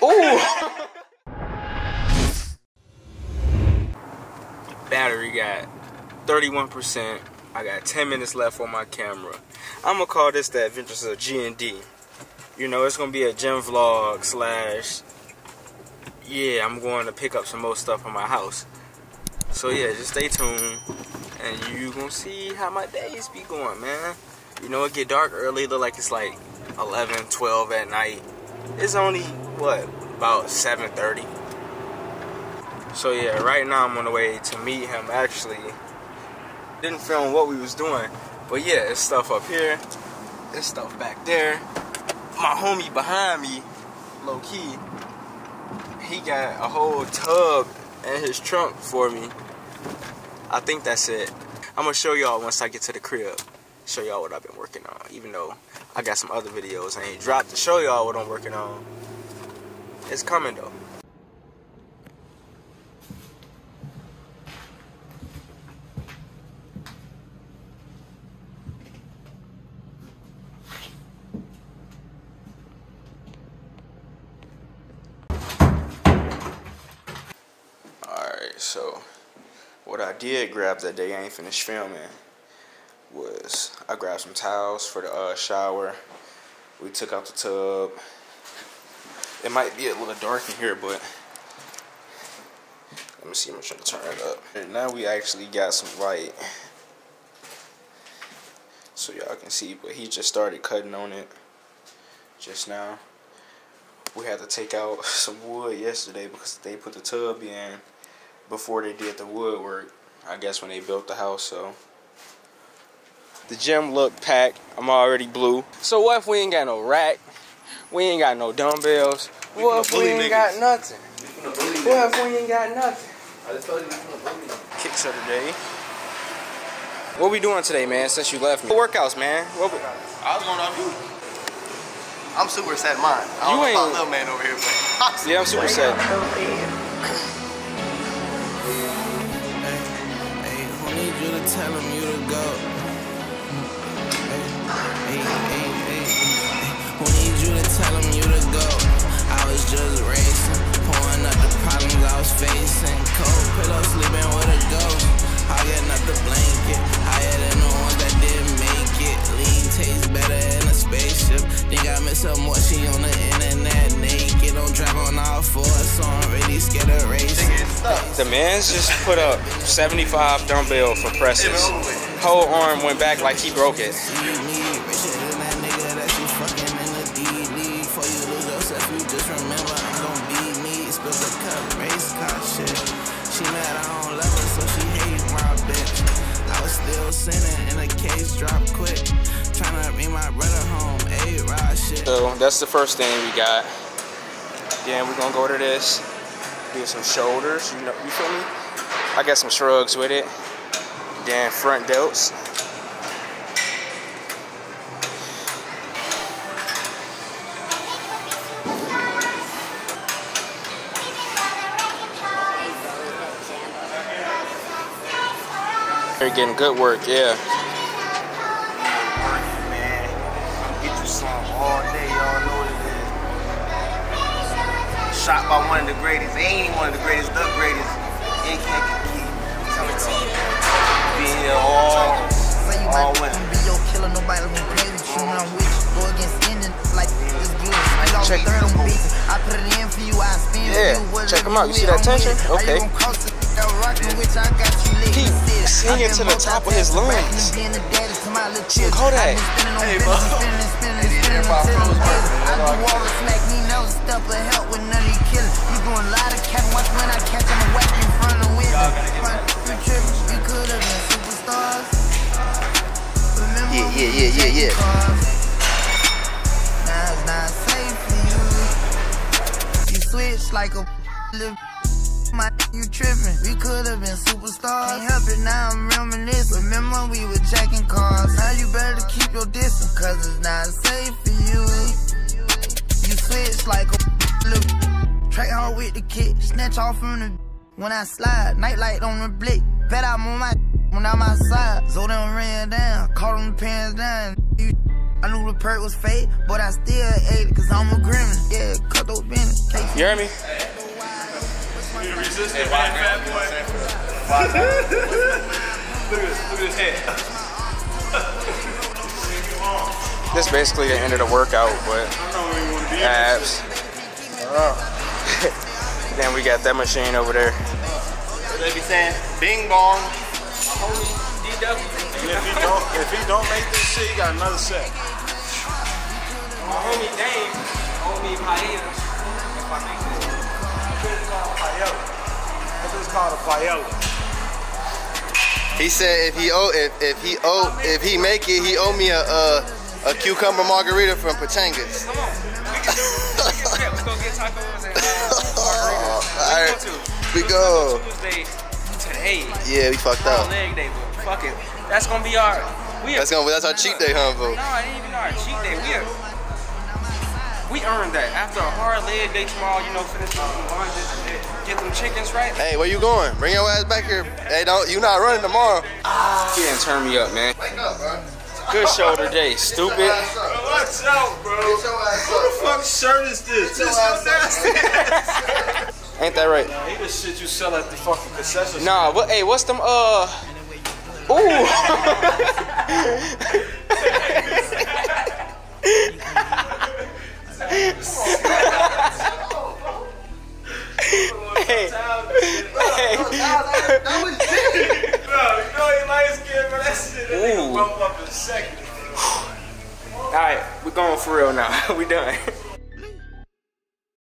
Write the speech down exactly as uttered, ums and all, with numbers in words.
Ooh! Battery got thirty-one percent. I got ten minutes left on my camera. I'm gonna call this the Adventures of G and D. You know, it's gonna be a gym vlog slash, yeah, I'm going to pick up some more stuff from my house. So yeah, just stay tuned and you gonna see how my days be going, man. You know, it get dark early, look like it's like eleven, twelve at night. It's only, what, about seven thirty. So yeah, right now I'm on the way to meet him. Actually, didn't film what we was doing, but yeah, it's stuff up here, there's stuff back there. My homie behind me, low key, he got a whole tub in his trunk for me. I think that's it. I'm gonna show y'all once I get to the crib. Show y'all what I've been working on. Even though I got some other videos I ain't dropped to show y'all what I'm working on. It's coming though. So, what I did grab that day, I ain't finished filming, was I grabbed some towels for the uh, shower. We took out the tub. It might be a little dark in here, but let me see, I'm trying to turn it up. And now we actually got some light, so y'all can see, but he just started cutting on it just now. We had to take out some wood yesterday because they put the tub in before they did the woodwork, I guess when they built the house. So the gym look packed. I'm already blue. So what if we ain't got no rack? We ain't got no dumbbells. We what if we ain't niggas. got nothing? What if we ain't got nothing? I just told you we finna bully. Kicks of the day. What we doing today, man, since you left me? Workouts, man. What we... I was going on you. I'm super set mine. I don't you know ain't... about little man over here, but I'm super yeah, I'm super set. You to tell him you to go. Hey, hey, hey, hey. Who need you to tell him you to go? I was just racing, pouring up the problems I was facing. Cold pillow, sleeping with a ghost. Hogging up the blanket, higher than the ones that didn't make it. Lean tastes better in a spaceship. Think I miss her more, she on the internet naked. Don't drive on all fours, so I'm really scared of racing. The man's just put up seventy-five dumbbell for presses. Whole arm went back like he broke it. She mad I don't love her, so she hate my bitch. I was still sinning in a case, drop quick. Trying to bring my brother home, A-Rod shit. So that's the first thing we got. Then we're gonna go to this. Do some shoulders, you know, you feel me? I got some shrugs with it. Then front delts. They're getting good work, yeah. working, man. Get you some all day, y'all know what it is. Shot by one of the greatest. They ain't even one of the greatest, the greatest. In Kankakee. Tell me, team. Be here all, all winter. Be your killer, nobody gonna play with you when I'm with you. Go against Indian like it's good. I check third on beat. I put it in for you, I spin yeah, for you. Check them out. You see that tension? Okay. He singing to the top of his lungs. Kodak. Hey, bro. I do all the smack, me no stuff, but help with none of you killers. You doing a lot of cap, watch when I catch him a whack in front of the window. You tripping, we could have been superstars. Remember Yeah, yeah, yeah, yeah, yeah. Now it's not safe for you. You switch like a little. My you tripping, we could have been superstars. Can't help it, now I'm reminiscing. Remember we were checking cars. Now you better keep your distance, cause it's not safe for you. You switch like a look. Track hard with the kick, snatch off from the when I slide. Nightlight on the blick, bet I'm on my when I'm outside. So them ran down, caught them pants down. You I knew the perk was fake, but I still ate it, cause I'm a grimace. Yeah, cut those business. You Jeremy? You resistant, man, fat boy. Look at this, look at his head. This is basically the end of the workout, but abs. Then we got that machine over there. They be saying, bing bong. If he don't, if he don't make this shit, he got another set. My homie Dame owe me paella if I make this. Paella. This is called a paella. He said if he owe if if he owe if he make it, he owe me a a, a cucumber margarita from Pachangas. Come on, we can do it. Let's go get tacos and uh, All right, Tuesday. we go. Tuesday today. Yeah, we fucked Our up. leg day, but fuck it. That's gonna be our. We That's gonna that's our cheat day, huh, bro? No, it ain't even our cheat day. We are, we earned that after a hard leg day tomorrow. You know, finish some lunges, get them chickens right. Hey, where you going? Bring your ass back here. Hey, don't you not running tomorrow? He didn't turn me up, man. Wake up, bro. Good shoulder day, stupid. Watch out, bro. Get your ass What the fuck shirt is this? This is so nasty. Ain't that right? Nah, he the shit you sell at the fucking concession. Nah, what? Hey, what's them? Uh. Ooh. Hey. Hey. That was big. Bro, you know he light skin, but that shit that nigga Ooh. bump up in a second. All right, we going for real now. We done.